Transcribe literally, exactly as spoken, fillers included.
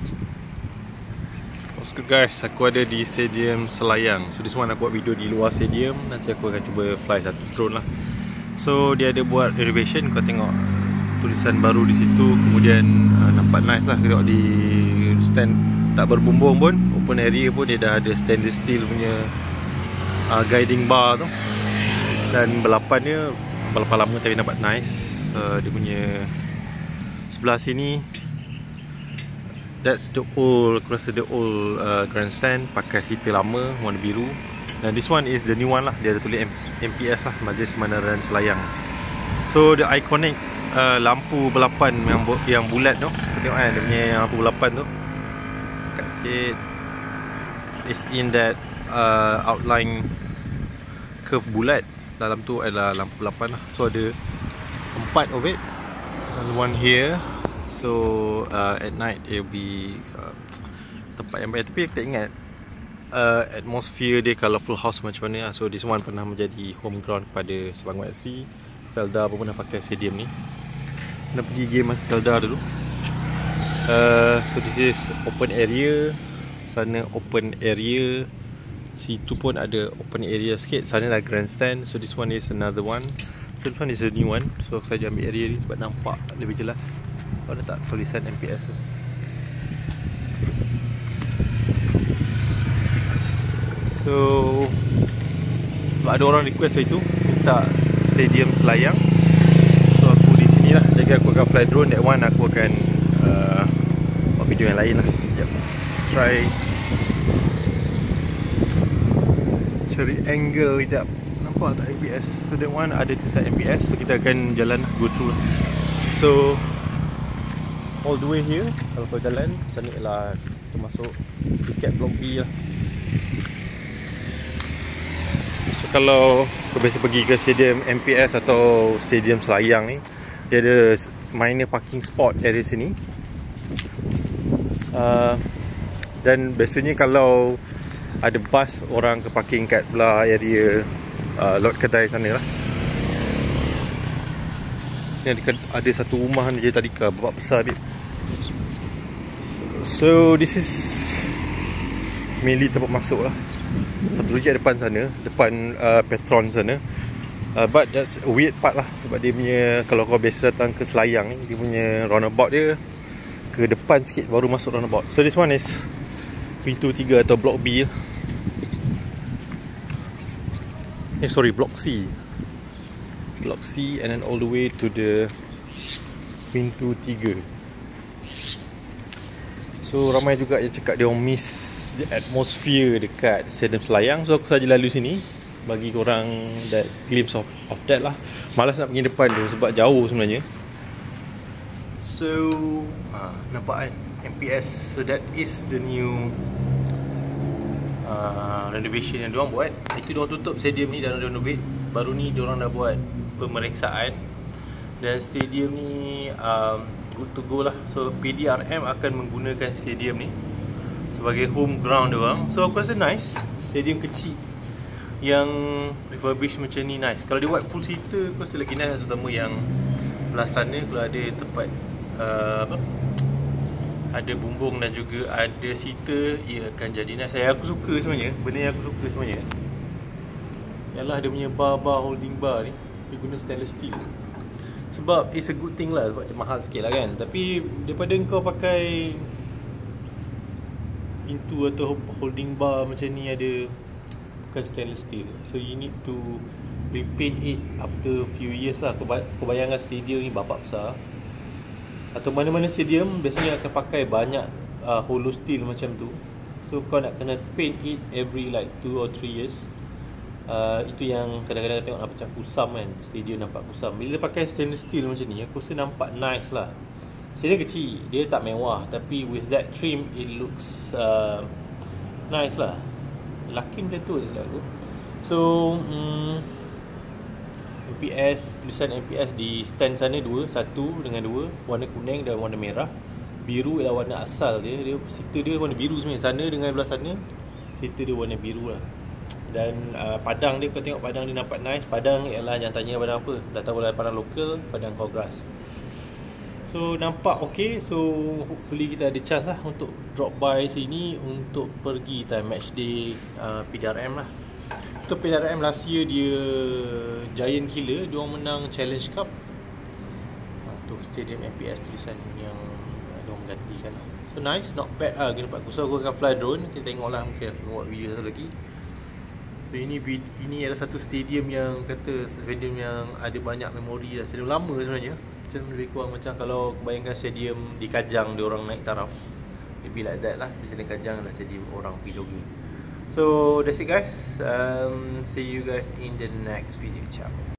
What's good guys, aku ada di Stadium Selayang. So this one aku buat video di luar stadium. Nanti aku akan cuba fly satu drone lah. So dia ada buat renovation, kau tengok tulisan baru di situ. Kemudian uh, nampak nice lah. Tengok di stand tak berbumbung pun, open area pun dia dah ada stainless steel punya uh, guiding bar tu. Dan balapan dia, balapan lama tapi nampak nice. uh, Dia punya sebelah sini, that's the old, aku rasa the old uh, grandstand, pakai seater lama warna biru. Dan this one is the new one lah. Dia ada tulis M P S lah, Majlis Mandaran Selayang. So the iconic uh, lampu balapan yang, yang bulat tu, tengok kan dia punya lampu balapan tu, dekat sikit, is in that uh, outline curve bulat. Dalam tu adalah lampu balapan lah. So ada empat of it, and one here. So uh, at night it will be uh, tempat yang baik. Tapi aku tak ingat uh, atmosphere dia kalau full house macam mana. So this one pernah menjadi home ground kepada Selangor F C. Felda pun pernah pakai stadium ni. Pernah pergi game masa Felda dulu. uh, So this is open area. Sana open area. Situ pun ada open area sikit. Sana dah grandstand. So this one is another one. So this one is a new one. So aku saja ambil area ni sebab nampak lebih jelas. Ada tak tulisan M P S tu. So ada orang request itu minta Stadium Selayang. So aku di sini lah. Jadi aku akan fly drone. That one aku akan uh, buat video yang lain lah. Sekejap, try cari angle sekejap. Nampak tak M P S? So that one ada tulisan M P S. So kita akan jalan go through. So all the way here, kalau kau jalan, sana ialah kita masuk tiket blok B lah. So kalau kau biasa pergi ke stadium M P S atau stadium Selayang ni, dia ada minor parking spot area sini. uh, Dan biasanya kalau ada bus, orang ke parking kat belah area uh, lot kedai sana lah. Sini ada, ada satu rumah ni je tadi ke, bapak besar dia. So this is mainly tempat masuk lah. Satu lagi kat depan sana, depan uh, Petron sana. uh, But that's a weird part lah. Sebab dia punya, kalau kau biasa datang ke Selayang ni, dia punya roundabout dia ke depan sikit baru masuk roundabout. So this one is pintu tiga atau blok B lah. Eh sorry, blok C. Blok C and then all the way to the pintu tiga. So ramai juga yang cakap dia orang miss the atmosphere dekat Stadium Selayang. So aku saja lalu sini bagi korang that glimpse of, of that lah. Malas nak pergi depan tu sebab jauh sebenarnya. So ha, nampak kan M P S. So that is the new uh, renovation yang diorang buat. Itu diorang tutup stadium ni dan renovate. Baru ni diorang dah buat pemeriksaan. Dan stadium ni um, good to go lah. So P D R M akan menggunakan stadium ni sebagai home ground diorang. So aku rasa nice. Stadium kecil yang refurbish macam ni nice. Kalau dia buat full seater aku rasa lagi nice. Terutama yang belah sana kalau ada tempat uh, apa, ada bumbung dan juga ada seater, ia akan jadi nice. Saya aku suka sebenarnya. Benda yang aku suka sebenarnya ialah dia punya bar-bar holding bar ni dia guna stainless steel. Sebab it's a good thing lah. Sebab dia mahal sikit lah kan. Tapi daripada kau pakai pintu atau holding bar macam ni ada bukan stainless steel, so you need to repaint it after few years lah. Kau, kau bayangkan stadium ni bapak besar, atau mana-mana stadium biasanya akan pakai banyak uh, hollow steel macam tu. So kau nak kena paint it every like two or three years. Uh, itu yang kadang-kadang tengok nampak macam kusam kan. Stadium nampak kusam. Bila dia pakai stainless steel macam ni, aku rasa nampak nice lah. Stadium kecil, dia tak mewah, tapi with that trim it looks uh, nice lah. Laki macam tu je silap aku. So um, M P S, tulisan M P S di stand sana dua, satu dengan dua, warna kuning dan warna merah. Biru ialah warna asal dia. Dia seater dia warna biru sebenarnya. Sana dengan belah sana seater dia warna biru lah. Dan uh, padang dia, kau tengok padang dia nampak nice. Padang ialah, jangan tanya padang apa, dah tahu lah, padang lokal, padang Kogras. So nampak okay. So hopefully kita ada chance lah untuk drop by sini untuk pergi time match day uh, P D R M lah. Untuk P D R M last year dia giant gila, dia orang menang Challenge Cup. uh, Tu Stadium M P S tulisan yang uh, dia orang gantikan lah. So nice, not bad lah game tempat aku. So aku akan fly drone, kita tengok lah, mungkin aku buat video satu lagi. So ini ini adalah satu stadium yang kata stadium yang ada banyak memori lah. Stadium lama sebenarnya. Macam lebih kurang macam kalau bayangkan stadium di Kajang dia orang naik taraf. Maybe like that lah. Di Kajang adalah stadium orang pergi jogging. So that's it guys. Um, see you guys in the next video. Ciao.